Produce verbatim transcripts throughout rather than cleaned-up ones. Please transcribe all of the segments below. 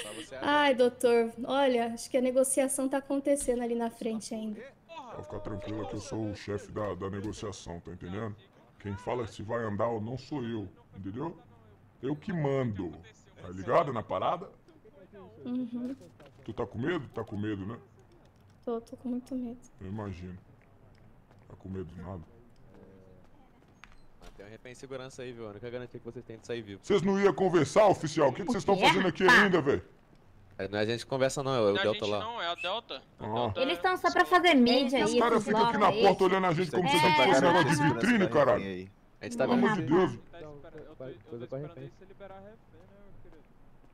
Ai, doutor, olha, acho que a negociação tá acontecendo ali na frente ainda. Pode ficar tranquila que eu sou o chefe da, da negociação, tá entendendo? Quem fala se vai andar ou não sou eu, entendeu? Eu que mando. Tá ligado na parada? Uhum. Tu tá com medo? Tá com medo, né? Tô, tô com muito medo. Eu imagino. Tá com medo de nada. Tem um refém em segurança aí, viu? A única garantia que vocês têm de sair vivo. Vocês não iam conversar, oficial? O que que vocês estão fazendo aqui ainda, velho? É, não é a gente que conversa não, é o Não é a Delta gente lá. não, é a Delta. A Ah. Delta Eles é- estão só pra fazer mídia Os aí, caras esses ficam aqui na loucos porta aí. olhando a gente como É, se a gente é, fosse é, negócio de é. vitrine, caralho. A gente tá Pelo vendo amor de Uhum. Deus. Tá esperando- eu tô- eu tô Coisa pra esperando refém. aí você liberar a refém, né, meu querido?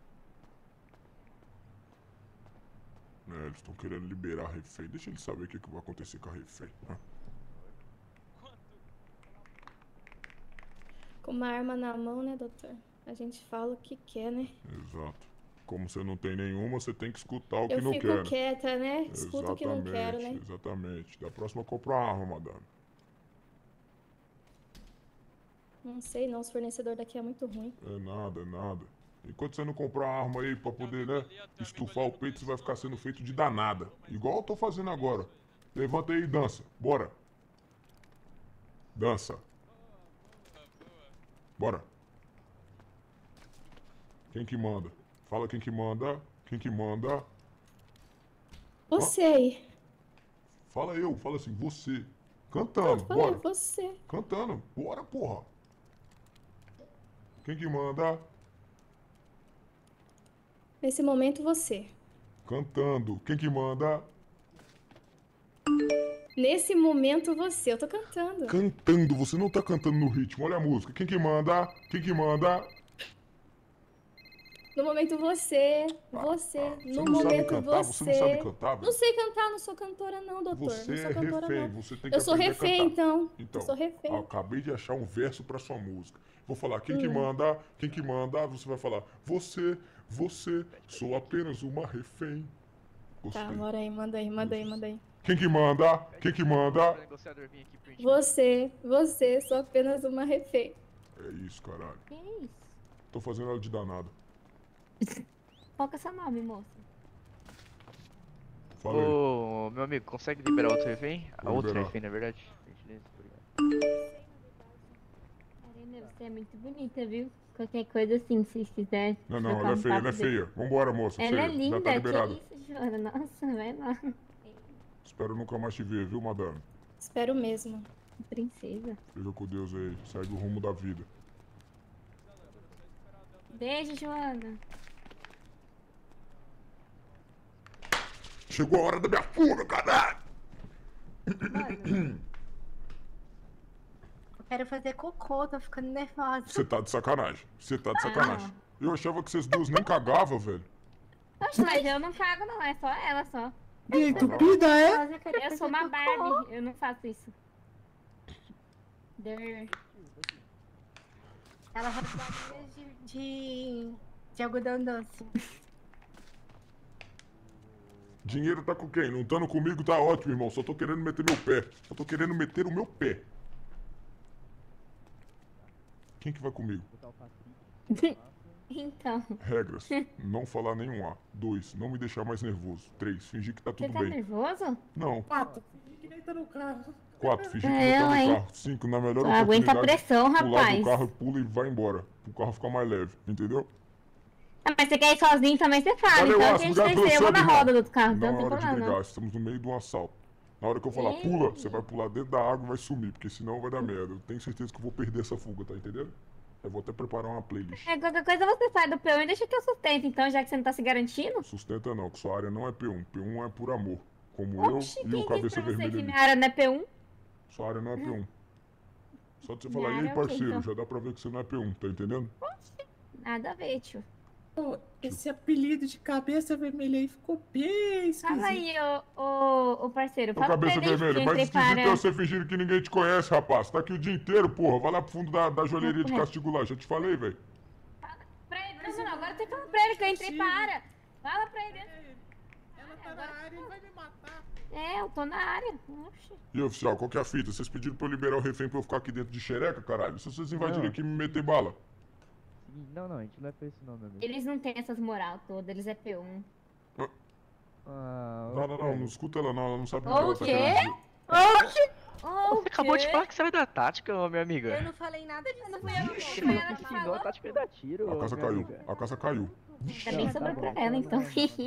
É, eles estão querendo liberar a refém. Deixa eles saber o que, que vai acontecer com a refém. né? Com uma arma na mão, né, doutor? A gente fala o que quer, né? Exato. Como você não tem nenhuma, você tem que escutar o que Eu não fico quer. né? quieta, né? Escuto o que não quero, né? Exatamente, exatamente. Da próxima compra uma arma, madame. Não sei não, os fornecedores daqui é muito ruim. É nada, é nada. Enquanto você não comprar uma arma aí pra poder, né, estufar o peito, você vai ficar sendo feito de danada. Igual eu tô fazendo agora. Levanta aí e dança. Bora. Dança. Bora. Quem que manda? Fala quem que manda. Quem que manda? Você aí. Fala eu, fala assim, você. Eu Cantando, falei, bora. você. Cantando, bora, porra. Quem que manda? Nesse momento, você. Cantando. Quem que manda? Nesse momento, você. Eu tô cantando. Cantando, você não tá cantando no ritmo. Olha a música. Quem que manda? Quem que manda? No momento, você. Ah, Você. ah, você No não sabe momento, cantar? você. Você não sabe cantar, velho? Não sei cantar, não sou cantora, não, doutor. Você não sou é cantora, refém, não. você tem que Eu sou aprender a refém, cantar. então. Então, Eu sou refém. eu acabei de achar um verso pra sua música. Vou falar, quem que Hum. manda? Quem que manda? Você vai falar, você, você, sou apenas uma refém. Gostei. Tá, bora aí, manda aí, manda aí, manda aí. Quem que manda? Quem que manda? Você, você, sou apenas uma refém. É isso, caralho. Que isso? Tô fazendo ela de danado. Qual que é seu nome, moça? Fala aí. Ô, meu amigo, consegue liberar outro refém? A Vou outra liberar. refém, na verdade? Gentileza, obrigado. Karina, você é muito bonita, viu? Qualquer coisa assim, se vocês quiserem. Não, não, trocar ela é um feia, ela é papo depois. feia. Vambora, moça. Ela feia. é linda, Já tá liberada. que isso, Joana? Nossa, vai lá. Espero nunca mais te ver, viu, madame? Espero mesmo. Princesa. Seja com Deus aí. Segue o rumo da vida. Beijo, Joana. Chegou a hora da minha fuga, caralho! Eu quero fazer cocô, tô ficando nervosa. Você tá de sacanagem. Você tá de sacanagem. Eu achava que vocês duas nem cagavam, velho. Poxa, mas eu não cago não, é só ela só. E entupida, é? Eu, eu sou uma Barbie, eu não faço isso. Der. Ela roda bolinhas de, de, de algodão doce. Dinheiro tá com quem? Não estando comigo tá ótimo, irmão. Só tô querendo meter meu pé. Só tô querendo meter o meu pé. Quem que vai comigo? Então, Regras. Não falar nenhum A. Dois. Não me deixar mais nervoso. Três. Fingir que tá você tudo tá bem. nervoso? Não. Quatro. Que nem tá no carro. Quatro. Fingir que É, não tá eu, no hein? carro. Cinco. Na melhor Só aguenta a oportunidade, pressão, pular do rapaz. carro e pula e vai embora. Pro carro ficar mais leve. Entendeu? Ah, mas você quer ir sozinho também, você fala. Valeu, Então a Aço, gente obrigado tem pelo que ser uma sub, na irmão. roda do carro, então Não não é tem hora de problema brigar. não. Estamos no meio de um assalto. Na hora que eu falar Ei. pula, você vai pular dentro da água e vai sumir. Porque senão vai dar merda. Eu tenho certeza que eu vou perder essa fuga, tá entendendo? Eu vou até preparar uma playlist. É, qualquer coisa você sai do P um e deixa que eu sustento, então, já que você não tá se garantindo. Sustenta não, que sua área não é P um. P um é por amor. Como Oxi, eu e quem o disse cabeça pra você vermelha que ali. minha área não é P um? Sua área não é P um. Só de você Minha falar, e área aí é o quê, parceiro, então? já dá pra ver que você não é P um, tá entendendo? Nada a ver, tio. Esse apelido de cabeça vermelha aí ficou bem esquisito. Fala aí, ô, ô, ô parceiro. Ô Fala pra cabeça ele aí que vermelha, eu mas entrei esquisito para... é você fingir que ninguém te conhece, rapaz. Tá aqui o dia inteiro, porra. Vai lá pro fundo da, da joalheria de Correto. castigo lá. Já te falei, velho. Fala pra ele, não, não, agora você fala pra ele que eu entrei para a área. Fala pra ele. Ela tá na área e vai me matar. É, eu tô na área. Oxi. E oficial, qual que é a fita? Vocês pediram pra eu liberar o refém pra eu ficar aqui dentro de xereca, caralho? Se vocês invadirem Não. aqui e me meter bala. Não, não, a gente não é pra isso não, meu amigo. Eles não têm essas moral todas, eles é P um. Ah, Não, não, não, não escuta ela não, ela não sabe o que O ela tá quê? querendo dizer. Oxi! Você acabou de falar que saiu da tática, ô, minha amiga. Eu não falei nada disso. Não fui eu, Você foi falou ela que que ensinou a falou. tática da tiro, A ô, casa minha caiu, amiga. a casa caiu. Ainda bem sobrou pra ela, então.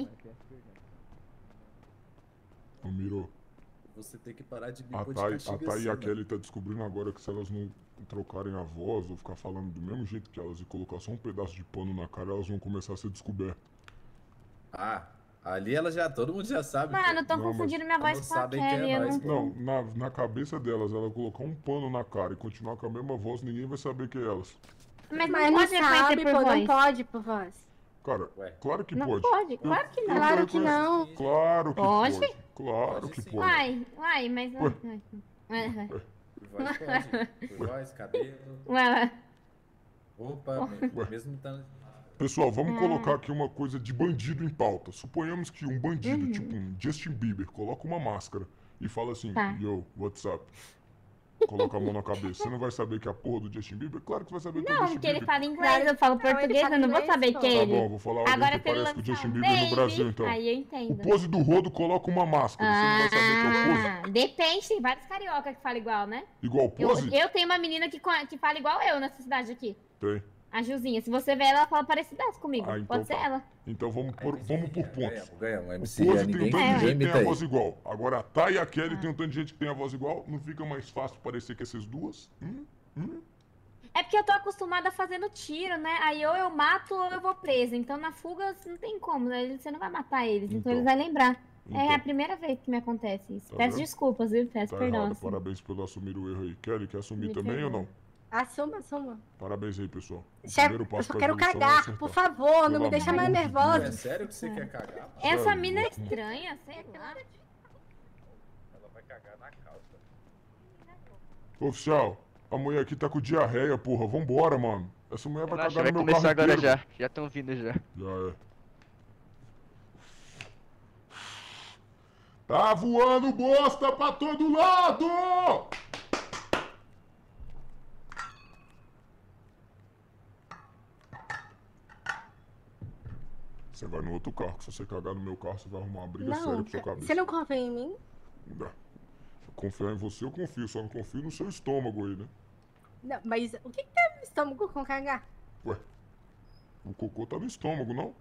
Ô, Miro, Você tem que parar de me a pôr de Thay, a castigo Thay assim, e a mano. Kelly tá descobrindo agora que se elas não trocarem a voz ou ficar falando do mesmo jeito que elas e colocar só um pedaço de pano na cara, elas vão começar a ser descobertas. Ah, ali ela já, todo mundo já sabe. Mano, pô. estão Não, confundindo minha elas voz não com a sabem quem é Kelly. Eu nós, não... pô. Não, na, na cabeça delas, ela colocar um pano na cara e continuar com a mesma voz, ninguém vai saber que é elas. Mas Mas não não pode reconhecer sabe, por pô, voz. não pode por voz. Cara, Ué. claro que Não pode. pode, claro que não. Eu Claro tô que reconhecendo- não. Claro que Pode? pode. Claro Pode que sim. pode. Uai, uai, mas... Ué. Ué, ué. Por voz pode. Por voz, cabelo, Ué, ué. roupa, Ué. mesmo estando... Pessoal, vamos Ah. colocar aqui uma coisa de bandido em pauta. Suponhamos que um bandido, Uhum. tipo um Justin Bieber, coloca uma máscara e fala assim, Tá. yo, what's up? Coloca a mão na cabeça. Você não vai saber que é a porra do Justin Bieber? Claro que vai saber que é o Não, Justin porque ele Bieber. fala inglês, eu falo Não, ele português, fala eu não vou inglês, saber pô. que é Tá ele. bom, vou falar alguém Agora que se ele parece com o lançar Justin um Bieber no baby, Brasil, então. aí eu O entendo. Pose do Rodo coloca uma máscara. Você não vai saber que é o Pose? Ah, depende, tem vários carioca que falam igual, né? Igual Eu, Pose? eu tenho uma menina que, co- que fala igual eu nessa cidade aqui. Tem. A Juzinha. Se você ver ela, ela fala parecidas comigo. Ah, então Pode ser tá. ela. Então vamos por, vamos por pontos. Ganhamos, ganhamos. O M Pose C, tem um ninguém, tanto de ninguém gente que tem imita a aí. voz igual. Agora a Thay e a Kelly tem um tanto de gente que tem a voz igual. Não fica mais fácil parecer que essas duas? Hum? Hum? É porque eu tô acostumada fazendo tiro, né? Aí ou eu mato ou eu vou presa. Então na fuga não tem como, né? Você não vai matar eles, então, Então. eles vão lembrar. Então. É a primeira vez que me acontece isso. Tá Peço vendo? desculpas, viu? Peço Tá perdão. errado. assim. Parabéns pelo assumir o erro aí. Kelly, quer assumir Me também ou perdoa. não? Assuma, assuma. Parabéns aí, pessoal. O Chefe, primeiro passo eu só pra quero evolução é cagar, acertar. por favor, não Pelo me deixa mais amor de É nervosa. sério que você quer cagar? mano? Essa Sério, mina é louco. estranha, sei lá. Ela vai cagar na calça. Oficial, a mulher aqui tá com diarreia, porra. Vambora, mano. Essa mulher vai Relaxa, cagar vai no meu carro começar agora inteiro. já. Já estão vindo já. Já é. Tá voando bosta pra todo lado! Você vai no outro carro, que se você cagar no meu carro, você vai arrumar uma briga séria Não, com sua cabeça. você não confia em mim? Não. Confiar em você, eu confio, só não confio no seu estômago aí, né? Não, mas o que, que tem no estômago com cagar? Ué, o cocô tá no estômago, não?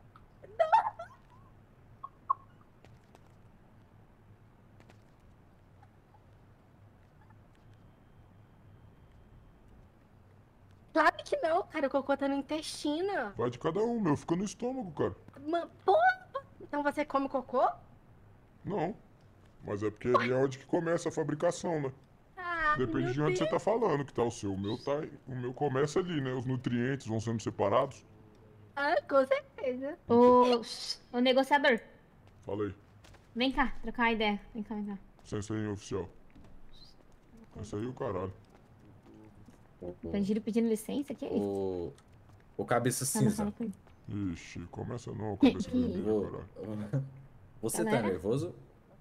Claro que não, cara, o cocô tá no intestino. Vai de cada um, meu, fica no estômago, cara. Ma- Porra! Então você come cocô? Não. Mas é porque ali é onde que começa a fabricação, né? Ah, Depende meu de onde você Deus. tá falando que tá o seu. O meu tá. O meu começa ali, né? Os nutrientes vão sendo separados. Ah, com certeza. Ô, ô negociador, Fala aí. vem cá, trocar uma ideia. Vem cá, vem cá. Licença aí, oficial. Essa aí é o caralho. Bandido pedindo licença? Que é isso? O... O cabeça Fala, cinza. fala com ele. Ixi, começa não, cabeça Que vermelha, Ô, caralho. Você tá Galera? nervoso?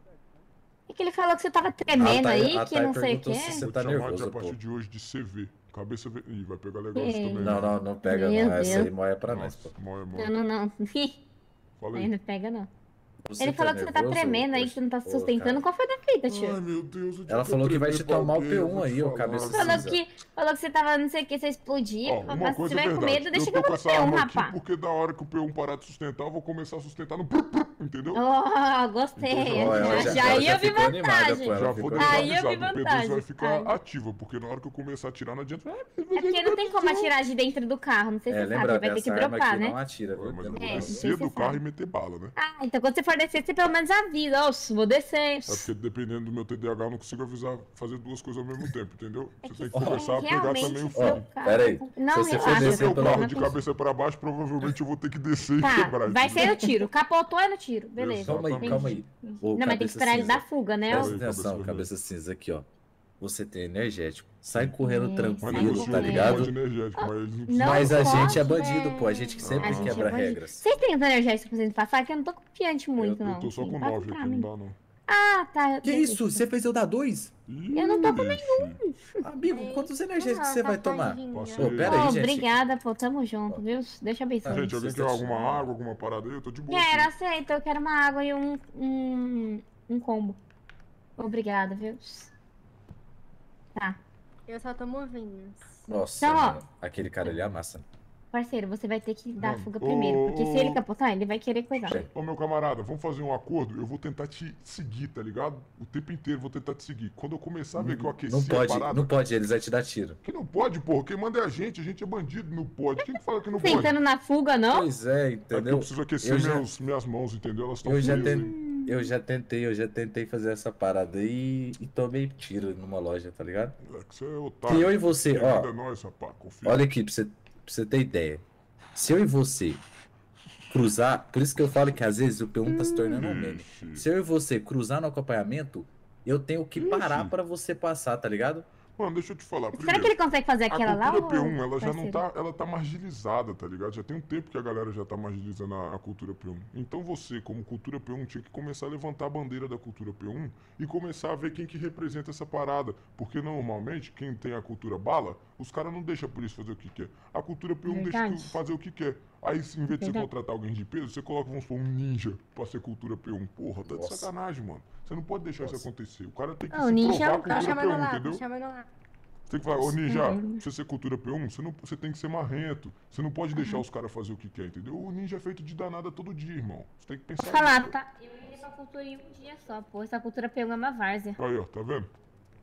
É que ele falou que você tava tremendo A Thay- aí, a que Thay não sei o perguntou quê. se você Vou tá te chamar de, nervoso, a partir pô. de hoje de C V. Cabeça vermelha. Ih, vai pegar legal isso Ei. também. Não, né? não, não pega Meu não. Essa Deus. aí moia pra nós, Nossa, pô. mó é mó. Não, não, não. Fala Aí aí. não pega, não. Você Ele falou que você tá nervoso, tremendo aí, poxa? que você não tá Pô, sustentando. cara. Qual foi da fita, tio? Ai, meu Deus. o dia Ela que falou eu que vai te tremei tomar o pra P quê? Eu um vou te aí, ô falar. cabeça Falou cinza. que, falou que você tava não sei o que, você explodir. Ó, uma mas se coisa é tiver com verdade. medo, deixa eu que eu tô vou com te essa ter um, arma aqui rapaz. porque da hora que o P um parar de sustentar, eu vou começar a sustentar no... Entendeu? Oh, gostei. Então, Ó, ela já, já- ela aí já eu vi ficou animada, vantagem. pô, ela Já ficou vou animada. deixar Aí eu vi avisado, o P dois vai vantagem. ficar Ai. ativa, porque na hora que eu começar a atirar, não adianta... É porque não tem como atirar de dentro do carro, não sei se É, você sabe, lembra vai ter dessa que arma dropar, que né? não atira, viu? Ué, mas eu vou É, não sei descer se do você carro sabe. e meter bala, né? Ah, então quando você for descer, você pelo menos avisa. Ó, vou descer. É porque dependendo do meu T D A H, eu não consigo avisar, fazer duas coisas ao mesmo tempo, entendeu? É Você que tem que começar a pegar realmente também o o fio. seu carro- pera aí. Não, Se você eu for acho. Se descer eu pelo- carro Não de tem- cabeça pra baixo, provavelmente eu vou ter que descer e Tá, quebrar. vai entendeu? ser o tiro. Capotou é no tiro. Beleza. Calma aí, Exatamente. calma aí. Ô, Não, mas tem que cabeça esperar ele cinza. dar fuga, né? Presta Oi, atenção, cabeça cabeça cinza aqui, ó. Você tem energético. Sai correndo Sim, Mas tranquilo, sai negocia tá correndo. com ligado? um monte de energético, mas eles não Não Mas a pode, gente é bandido, pô. A gente que velho. sempre A gente quebra é bandido. regras. Vocês têm os energéticos pra vocês passar? Que eu não tô confiante muito, Eu não. tô só assim, com passa nove pra aqui, mim. não dá não. Ah, tá. Que beleza. isso? Você fez eu dar dois? Eu não tô com nenhum. Amigo, quantos energéticos Ah, você tá vai tomar? tadinha. Passei. Ô, pera aí, Ô, gente. obrigada, pô. Tamo junto, viu? Deixa eu abençoar. Gente, alguém quer alguma água, alguma parada aí? Eu tô de boa. Quero, aqui. aceito. Eu quero uma água e um, um, um combo. Obrigada, viu? Tá. Eu só tomo vinhos. Nossa, Então, ó. mano, aquele cara ali amassa. Parceiro, você vai ter que dar a Mano, fuga ô, primeiro. Porque se ô, ele capotar, ele vai querer coisar. Ô, meu camarada, vamos fazer um acordo? Eu vou tentar te seguir, tá ligado? O tempo inteiro eu vou tentar te seguir. Quando eu começar a ver que eu aqueci Não pode, a parada... não pode, eles vão te dar tiro. Que não pode, porra. Quem manda é a gente. A gente é bandido, não pode. Quem que fala que não Tentando pode? na fuga, não? Pois é, É que eu entendeu? preciso aquecer Eu já- meus, minhas mãos, entendeu? Elas estão Eu já, frias, ten- hein? eu já tentei, eu já tentei fazer essa parada aí e tomei tiro numa loja, tá ligado? É que você é otário. Se eu e você, Quem ó, manda é nós, rapaz. Confia. olha aqui pra você, pra você ter ideia. Se eu e você cruzar, por isso que eu falo que às vezes o P um tá se tornando um meme. Ixi. Se eu e você cruzar no acompanhamento, eu tenho que parar Ixi. pra você passar, tá ligado? Mano, deixa eu te falar. Será Primeiro, que ele consegue fazer a aquela lá? cultura ou- P um, ela já não parceiro? tá, ela tá marginalizada, tá ligado? Já tem um tempo que a galera já tá marginalizando a, a cultura P um. Então você, como cultura P um, tinha que começar a levantar a bandeira da cultura P um e começar a ver quem que representa essa parada. Porque normalmente, quem tem a cultura bala, os caras não deixam a polícia fazer o que quer. A cultura P um deixa Verdade. que- fazer o que quer. Aí, se, em vez de você Verdade. contratar alguém de peso, você coloca, vamos supor, um ninja pra ser cultura P um. Porra, tá de Nossa. sacanagem, mano. Você não pode deixar isso Nossa. acontecer. O cara tem que Ah, se o ninja é provar um a Tá cara cultura P chamando um, lá, entendeu? tá chamando lá. Você tem que falar, ô Ninja, Uhum. pra você ser cultura P um, você, não, você tem que ser marrento. Você não pode deixar os caras fazer o que quer, entendeu? O Ninja é feito de danada todo dia, irmão. Você tem que pensar Vou falar, nisso. tá? Eu iria pra cultura em um dia só, pô. Essa cultura pegou uma várzea. Aí, ó, tá vendo?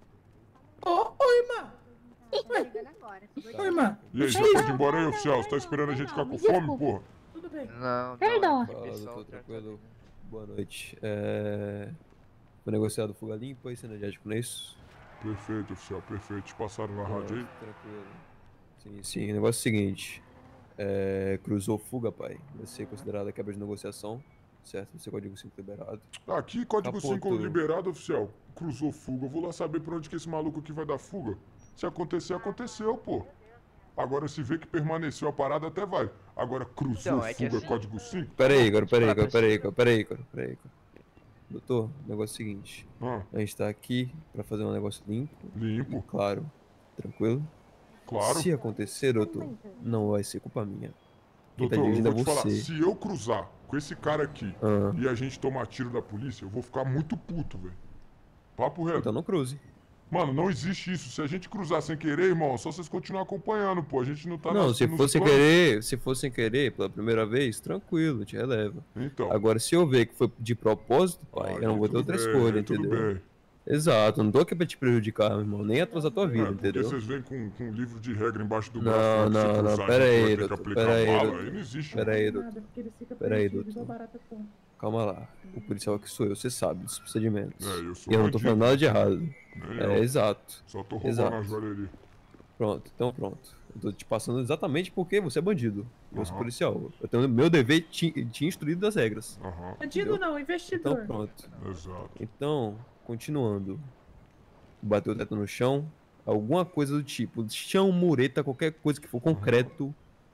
Ô, ô, irmã! Tô ligando agora. Ô, irmã! E aí, já pode ir embora aí, oficial? Você tá esperando a gente ficar com fome, porra? Tudo bem. Não, Perdão. Fala, doutor, tranquilo. Boa noite. É... Foi negociado fuga limpa e energético, não é isso? Perfeito, oficial, perfeito. Te passaram na rádio aí? Tranquilo. Sim, sim. O negócio é o seguinte. É... Cruzou fuga, pai. Vai ser considerada quebra de negociação, certo? Vai ser código cinco liberado. Aqui, código Capoto. cinco liberado, oficial. Cruzou fuga. Eu vou lá saber pra onde que esse maluco aqui vai dar fuga. Se acontecer, aconteceu, pô. Agora, se vê que permaneceu a parada, até vai. Agora, cruzou Então, é que fuga, assim- código cinco? Pera aí, cara, pera aí, cara, Pra- pera aí, cara, pera aí, cara, pera aí, cara. Doutor, o negócio é o seguinte. Ah, A gente tá aqui pra fazer um negócio limpo, limpo, claro, tranquilo. claro. Se acontecer, doutor, não vai ser culpa minha. Quem tá Doutor, eu dirigindo é vou te falar, você. se eu cruzar com esse cara aqui Ah, e a gente tomar tiro da polícia, eu vou ficar muito puto, velho. Papo reto. então não cruze. Mano, não existe isso. Se a gente cruzar sem querer, irmão, é só vocês continuar acompanhando, pô. A gente não tá Não, nas- se nos for sem planos. querer, se for sem querer pela primeira vez, tranquilo, te releva. Então. Agora, se eu ver que foi de propósito, pai, aí eu não vou ter tudo outra bem, escolha, aí tudo entendeu? bem. Exato, eu não tô aqui pra te prejudicar, meu irmão, nem atrasar tua vida, É, porque entendeu? vocês vêm com, com um livro de regra embaixo do Não, braço. né, que se não, não, cruzar, a pera gente aí, vai ter que doutor, aplicar pera aí, bala. doutor. Aí não existe. Pera aí, Nada, doutor. porque ele fica Pera aí, perdido, doutor. igual barata tonta. Calma lá. O policial aqui sou eu, você sabe dos procedimentos. É, eu sou E eu não tô bandido. falando nada de errado. Nem É, eu. exato. Só tô roubando exato. a joalheria. Pronto, então pronto. Eu tô te passando exatamente porque você é bandido. Eu sou Aham. policial. Eu tenho meu dever te, te instruído das regras. Aham, Bandido Entendeu? não, investidor. Então pronto. exato. Então, continuando. Bateu o teto no chão. Alguma coisa do tipo. Chão, mureta, qualquer coisa que for concreto.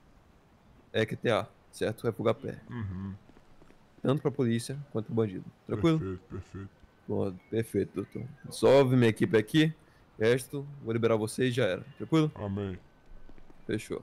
É Q T A, certo? Refugar pé. Uhum. Tanto pra polícia quanto pro bandido. Tranquilo? Perfeito, perfeito. Bom, perfeito, doutor. Salve minha equipe aqui. Resto, vou liberar vocês e já era. Tranquilo? Amém. Fechou.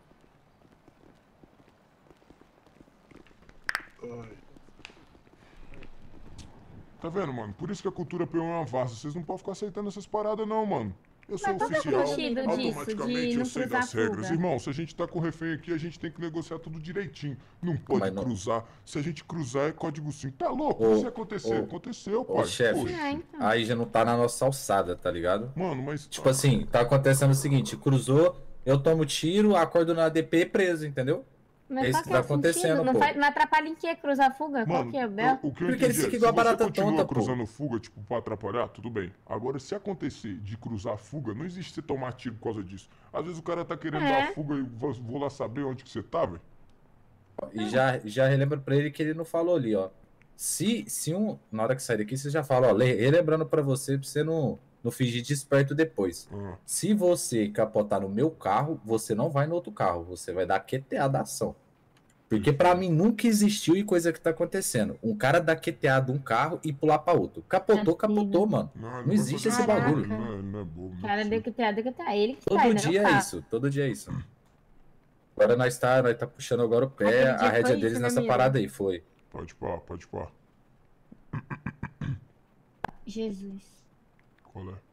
Tá vendo, mano? Por isso que a cultura P um é uma várzea. Vocês não podem ficar aceitando essas paradas, não, mano. Eu sou qual que é o oficial, sentido disso, automaticamente de eu não sei cruzar das a regras. fuga? Irmão, se a gente tá com refém aqui, a gente tem que negociar tudo direitinho. Não pode Mas não- cruzar. Se a gente cruzar, é código cinco. Tá louco? Ô, Se acontecer, ô, aconteceu, Ô, pai. chefe, Poxa. Ah, então. aí já não tá na nossa alçada, tá ligado? Mano, mas... Tipo assim, tá acontecendo o seguinte, cruzou, eu tomo tiro, acordo na A D P preso, entendeu? Mas É isso qual que que é tá o sentido? acontecendo, Não, pô. faz- não atrapalha em que cruzar a fuga? Qual Mano, que é, Bel? o, o que eu Porque eles entendi é, ficam se igual a você barata continua tonta, pô. cruzando fuga, tipo, pra atrapalhar, tudo bem. Agora, se acontecer de cruzar a fuga, não existe você tomar tiro por causa disso. Às vezes o cara tá querendo É. dar a fuga e vou, vou lá saber onde que você tá, velho. E já, já relembra pra ele que ele não falou ali, ó. Se, se um. Na hora que sair daqui, você já fala, ó, le- relembrando pra você, pra você não, não fingir desperto depois. Ah, Se você capotar no meu carro, você não vai no outro carro, você vai dar Q T A da ação. Porque pra mim nunca existiu e coisa que tá acontecendo. Um cara dar Q T A de um carro e pular pra outro. Capotou, capotou, mano. Não, ele Não vai existe esse fazer isso, bagulho. Não, é- não é bobo. O Não é cara deu possível. que tá, deu que tá. Ele que Todo sai, né? dia Não é tá. isso, todo dia é isso. Agora nós tá, nós tá puxando agora o pé, Aquele a dia rédea foi deles isso, né, nessa Mila? parada aí, foi. Pode pá, pode pá. Jesus. Qual é? O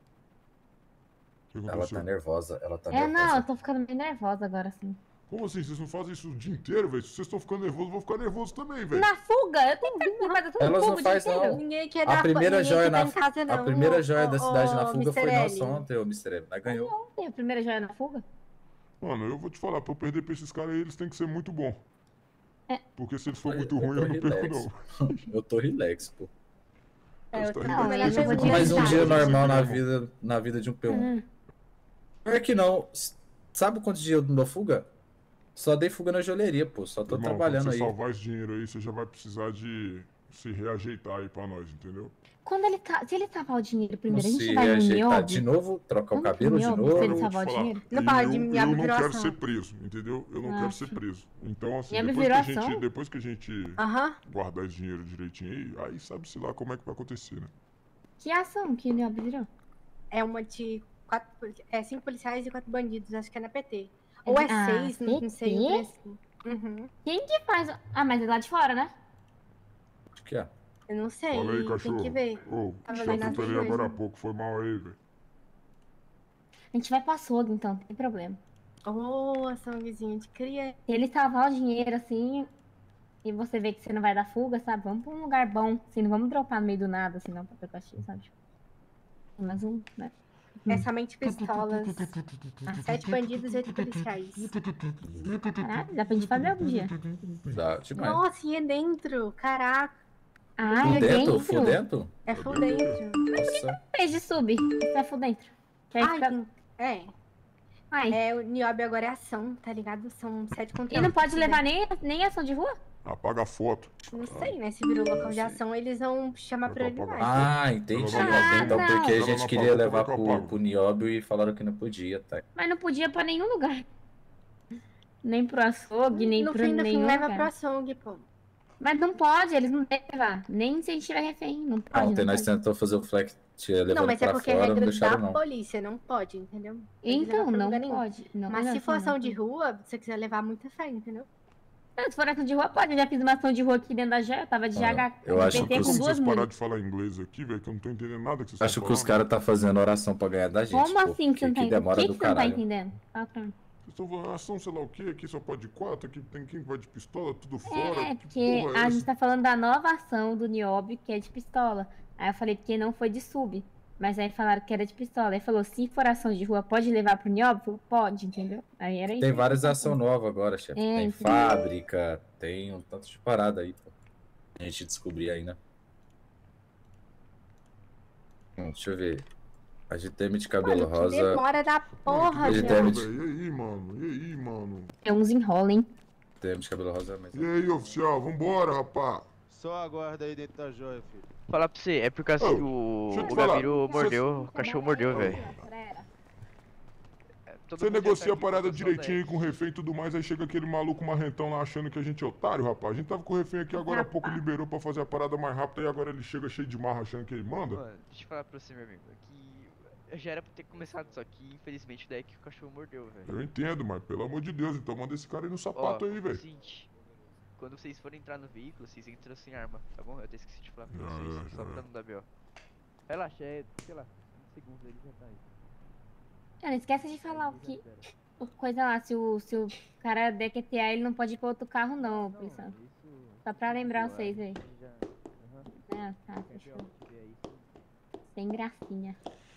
que Ela aconteceu? tá nervosa, ela tá É, nervosa. não, eu tô ficando meio nervosa agora, assim. Como assim? Vocês não fazem isso o dia inteiro, velho? Se vocês estão ficando nervosos, eu vou ficar nervoso também, velho. Na fuga? Eu tenho que fazer tudo Elas fuga não o dia faz, inteiro. não. Ninguém quer A dar primeira ninguém joia quer na dar em casa, A não. primeira joia Ô, da ô, cidade na ô, fuga foi mister nossa L. ontem, ô mister L. Nós ganhou. Ontem, a primeira joia na fuga? Mano, eu vou te falar, pra eu perder pra esses caras aí, eles têm que ser muito bons. É. Porque se eles forem Eu muito ruins, tô eu não perco, relax. não. Eu tô relax, pô. É, Você eu tá tô- relax, não, porque eu você vou viu te Mais um avisar. dia você normal viu, na irmão. vida, na vida de um P um. Hum. É que não. Sabe quantos dias eu não dou fuga? Só dei fuga na joalheria, pô. Só tô Irmão, trabalhando quando aí. você salvar esse dinheiro aí, você já vai precisar de se reajeitar aí pra nós, entendeu? Quando ele tá. Se ele salvar o dinheiro Não primeiro, a gente se vai no reajeitar de Niobe? novo, trocar o Vamos pro cabelo de Niobe, novo. se Cara, ele eu vou te salvar o falar, dinheiro? Não para eu, de eu me não virou quero ação. ser preso, entendeu? Eu não Ah, quero ser sim. preso. Então, assim, Minha depois que, a viração? gente, depois que a gente Aham. guardar esse dinheiro direitinho aí, aí sabe-se lá como é que vai acontecer, né? Que ação que o Niobe virou? É uma de quatro, poli- é, cinco policiais e quatro bandidos, acho que é na P T. Ou é Ah, seis, não, não sei. P T? um trem assim. Uhum. Quem que faz. Ah, mas é lá de fora, né? Acho que é. Eu não sei, Fala aí, tem cachorro. que ver. Ô, Tava já vendo as tutorei coisas. agora há pouco, foi mal aí, velho. A gente vai pra açougue, então, não tem problema. Ô, sanguezinho de cria. Se ele salvar o dinheiro, assim, e você vê que você não vai dar fuga, sabe? Vamos pra um lugar bom, assim, não vamos dropar no meio do nada, assim, não, pra Pecoxi, sabe? Tipo, mais um, né? É somente pistolas. Ah, sete bandidos e oito policiais. Caralho, dá pra gente fazer algum dia. Dá demais. Nossa, e é dentro. Caraca. Ah, Full é dentro? dentro. Full dentro? É full dentro. Nossa. Fez de sub, isso é full dentro. Que aí Ai, fica... tem- é. Ai, É, o Niobe agora é ação, tá ligado? São sete contra e não um. pode levar nem, nem ação de rua? Apaga a foto. Não sei, né? Se virou local de ação, eles vão chamar Vai pra prioridade. Ah, entendi. Ah, então, não. porque a Ela gente não queria apagou, levar como é que eu pro, apago? pro Nióbio e falaram que não podia, tá? Mas não podia pra nenhum lugar. Nem pro açougue, nem no pro fim, no fim, nenhum leva lugar. pro açougue, pô. Mas não pode, eles não devem levar. Nem se a gente tiver refém, não pode. Ontem não nós pode. tentamos fazer o flex levando Não, mas é pra porque é fora, não regra deixaram da não. polícia, não pode, entendeu? Eles Então, levam pra não lugar nenhum. pode. Não, Mas não, se for não, ação não. de rua, se você quiser levar muita fé, entendeu? Não, se for ação de rua, pode. Eu já fiz uma ação de rua aqui dentro da G E, eu tava de Ah, G H. eu acho P T que com os- Como duas vocês pararam mulheres. de falar inglês aqui, velho, que eu não tô entendendo nada que vocês Acho estão que os falando. caras tá fazendo oração pra ganhar da gente. Como pô, assim que você não tá que entendendo? O demora que, do que você não tá caralho. entendendo? Fala pra mim. Vocês estão falando ação, sei lá o quê, aqui só pode quatro, aqui tem quem vai de pistola, tudo fora. É, que porque porra é a essa? gente tá falando da nova ação do Niobe, que é de pistola. Aí eu falei porque não foi de sub. Mas aí falaram que era de pistola. Aí falou, se for ação de rua, pode levar pro Niobe? Falou, pode, entendeu? Aí era isso. Tem várias ações novas agora, chefe. É, tem entendeu? fábrica, tem um tanto de parada aí, pô. A gente descobrir ainda. Hum, deixa eu ver. A G T M de cabelo Mano, que rosa. demora da porra, Ele velho. deve- velho, E aí, mano? E aí, mano? É uns enrolem. G T M de cabelo rosa, mas. E aí, oficial? Vambora, rapá. Só aguarda aí dentro da joia, filho. Falar pra você, é por causa Ô, que o, deixa eu te o falar. Gabiru mordeu, o cachorro mordeu, velho. Todo Você mundo já negocia tá a aqui parada com a direitinho aí com o refém e tudo mais, aí chega aquele maluco marrentão lá achando que a gente é otário, rapaz. A gente tava com o refém aqui agora há pouco, liberou pra fazer a parada mais rápida e agora ele chega cheio de marra achando que ele manda. Mano, deixa eu falar pra você, meu amigo, é que eu já era pra ter começado isso aqui, infelizmente daí que o cachorro mordeu, velho. Eu entendo, mas pelo amor de Deus, então manda esse cara aí no sapato Ó, aí, velho. seguinte, quando vocês forem entrar no veículo, vocês entram sem arma, tá bom? Eu até esqueci de falar pra Já vocês, é, só já pra é. não dar B O. Relaxa, é, sei lá, vinte segundos ele já tá aí. Cara, não esquece de falar o que. o Coisa lá, se o, se o cara der Q T A, ele não pode ir pra outro carro, não, policial. Só pra lembrar vocês aí. Ah, tá, fechou. Sem gracinha.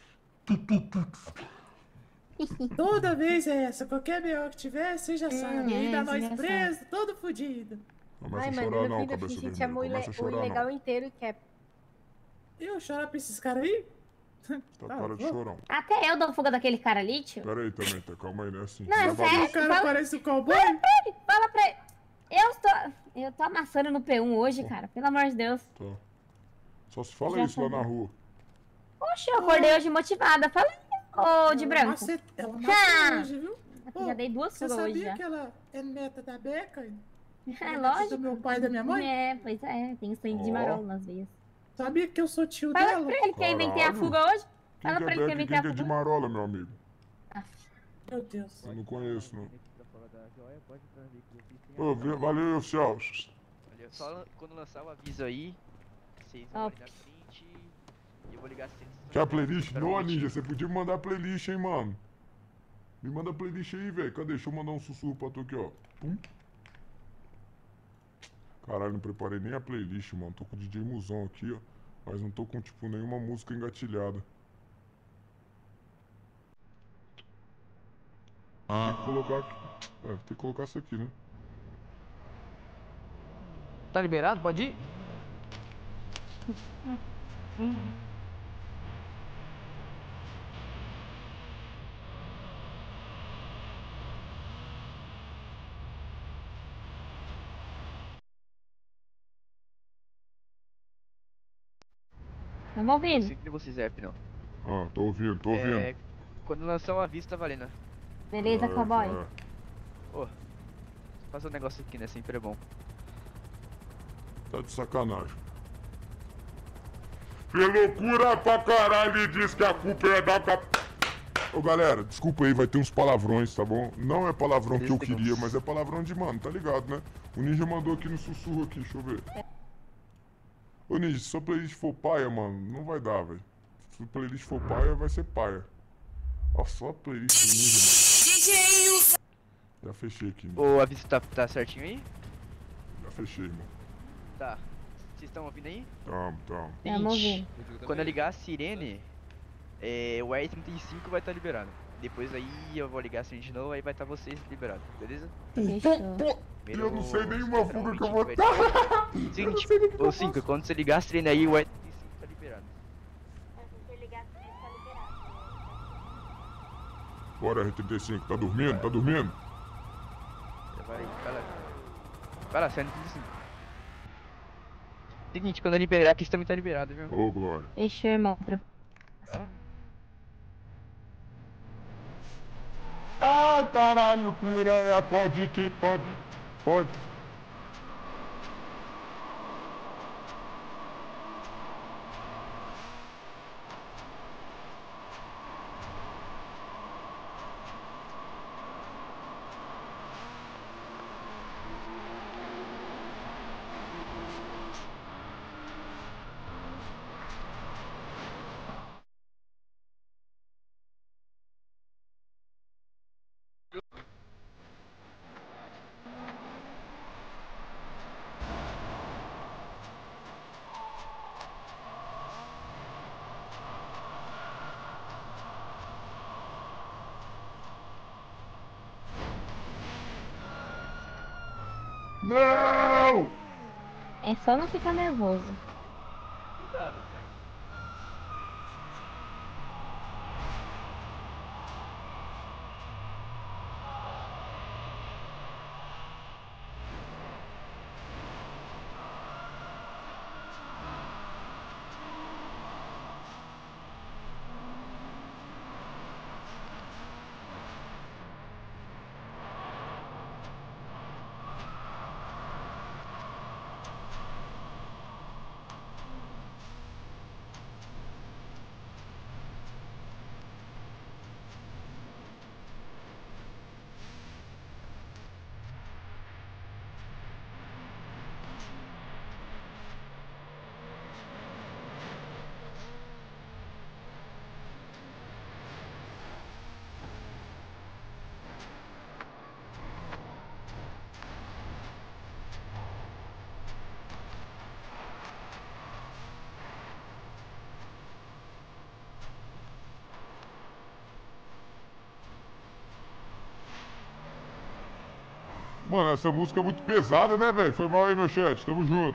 Toda vez é essa. Qualquer B O que tiver, você já sabe. é, Aí dá você nós já preso, todo fudido. Começa Ai, a mano, chorar no não, fim do fim, cabeça a gente vermelha. chama o, ile- Começa a o chorar ilegal não. inteiro, que é... Eu chorar pra esses caras aí? Tá cara de chorão. Até eu dou fuga daquele cara ali, tio. Pera aí também, tá? Calma aí, né? Assim. Não, é Leva a sério. luz. O cara Fala- parece um cowboy? Fala pra ele. Eu tô. Eu tô amassando no P um hoje, cara. Pelo amor de Deus. Tá. Só se fala Já isso lá falei. na rua. Oxe, eu acordei hoje motivada. Fala aí, ô de branco. Nossa, ela Ah! matou hoje, viu? Eu já dei duas Você fugas hoje sabia já. que ela é neta da Beca? É lógico. Do meu pai e da minha mãe? É, pois é, tem sangue de Ó. marola nas veias. Sabia que eu sou tio Fala dela? pra ele que eu inventei a Caralho. fuga hoje. Quem Fala que pra é ele que eu Beck? inventei Quem a que é de fuga. Marola, meu amigo? Meu Deus. Eu não conheço, não. Ô, vi- valeu, oficial. Olha, só lan- quando lançar o aviso aí, vocês vão ali na frente e eu vou ligar assim. Quer a playlist? Não, Ninja, você podia me mandar a playlist, hein, mano. Me manda a playlist aí, velho. Cadê? Deixa eu mandar um sussurro pra tu aqui, ó. Pum. Caralho, não preparei nem a playlist, mano. Tô com o D J Musão aqui, ó. Mas não tô com, tipo, nenhuma música engatilhada. Tem que colocar aqui. É, tem que colocar isso aqui, né? Tá liberado? Pode ir? Tá me ouvindo? Sempre vocês é, não. Ah, tô ouvindo, tô ouvindo. É, quando lançar o aviso tá valendo. Beleza, É, cowboy? é. Ô, faz um negócio aqui, né? Sempre é bom. Tá de sacanagem. Que loucura pra caralho, ele diz que a culpa é da cap... Ô galera, desculpa aí, vai ter uns palavrões, tá bom? Não é palavrão que eu queria, mas é palavrão de mano, tá ligado, né? O Ninja mandou aqui no sussurro aqui, deixa eu ver. Ô Ninja, se sua playlist for paia, mano, não vai dar, velho. Se sua playlist for paia, vai ser paia. Ó, só a playlist do Ninja, mano. Já fechei aqui, Ninja. O aviso tá, tá certinho aí? Já fechei, mano. Tá. Vocês estão ouvindo aí? Tamo, tamo. Tamo Seguinte, ouvindo. quando eu ligar a sirene, é, o R trinta e cinco vai estar liberado. Depois aí eu vou ligar a sirene de novo, aí vai estar vocês liberados, beleza? Fechou. Eu não sei nenhuma fuga que eu vou vai dar. Seguinte, ô cinco, quando você ligar a sirene aí, o R trinta e cinco tá liberado. Bora, R trinta e cinco, tá dormindo? Tá dormindo? Vai, vai lá. Vai lá, R trinta e cinco. Seguinte, quando eu liberar aqui, você também tá liberado, viu? Ô, Glória. Fechou, irmão. Ah, caralho, piranha, pode que pode. Pode. Não! É só não ficar nervoso. Mano, essa música é muito pesada, né, velho? Foi mal aí, meu chat. Tamo junto.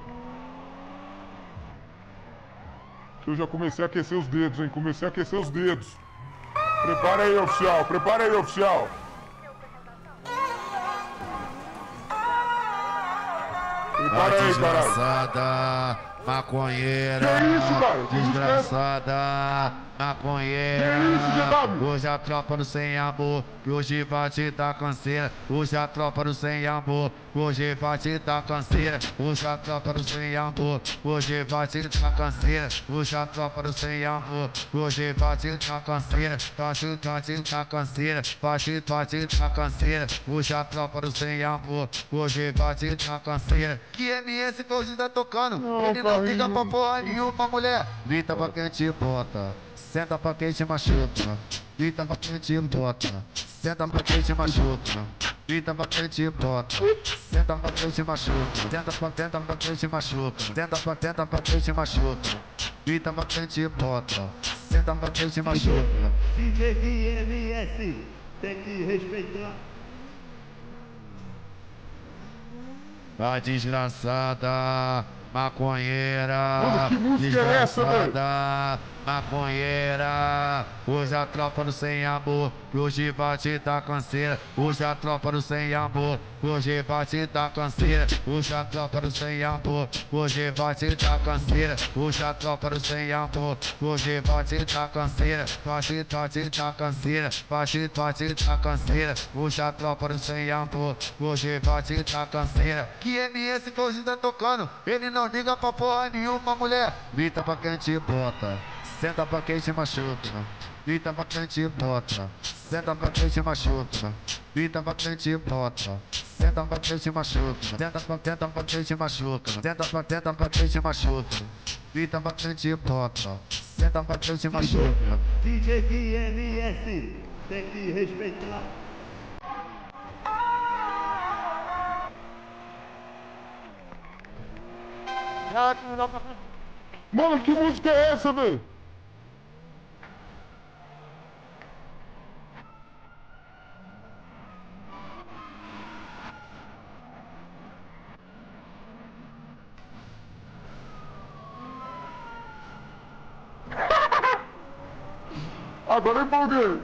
Eu já comecei a aquecer os dedos, hein? Comecei a aquecer os dedos. Prepara aí, oficial. Prepara aí, oficial. Para aí, caralho. Desgraçada, maconheira. Que isso, cara? Que Desgraçada, maconheira. Que isso, G W? Hoje a tropa do sem amor, hoje vai te dar canseira. Hoje a tropa do sem amor, hoje vai te dar canseira. Hoje a tropa do sem amor, hoje vai te dar canseira. Hoje a tropa do sem amor, hoje vai te dar canseira. Vai te dar te dar canseira, vai te vai te dar canseira. Hoje a tropa do sem amor, hoje vai te dar canseira. Que M S que hoje tá tocando, ele não liga pra porra nenhuma, mulher. Grita pra quem te bota, senta pra quem te machuca. Grita pra quem te bota, senta pra quem te machuca. Grita pra quem te bota, senta pra quem te machuca. Tenta pra tenta pra quem te machuca. Tenta pra tenta pra quem te machuca. Grita pra quem te bota, senta pra quem te machuca. D J M S, tem que respeitar. A desgraçada, maconheira. Mano, que música é essa, velho? Desgraçada, maconheira. Hoje a tropa do sem amor, hoje vai te dar canseira. Hoje a tropa do sem amor, hoje vai te dar canseira. Hoje a tropa do sem amor, hoje vai te dar canseira. Hoje a tropa do sem amor, hoje vai te dar canseira. Vai te vai te dar canseira, vai te vai te dar canseira. Hoje a tropa do sem amor, hoje vai te dar canseira. Que M S que hoje tá tocando, ele não liga pra porra nenhuma, mulher. Grita pra quem te bota, senta pra quem te machuca. Grita pra quem te bota, senta pra quem te machuca. Grita pra quem te bota, senta pra quem te machuca. Tenta pra tenta pra quem te machuca. Tenta pra tenta pra quem te machuca. Grita pra quem te bota, senta pra quem te machuca. D J M S, tem que respeitar. Mano, que música é essa, velho? Agora eu empolguei.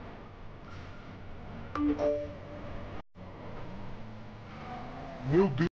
Meu Deus.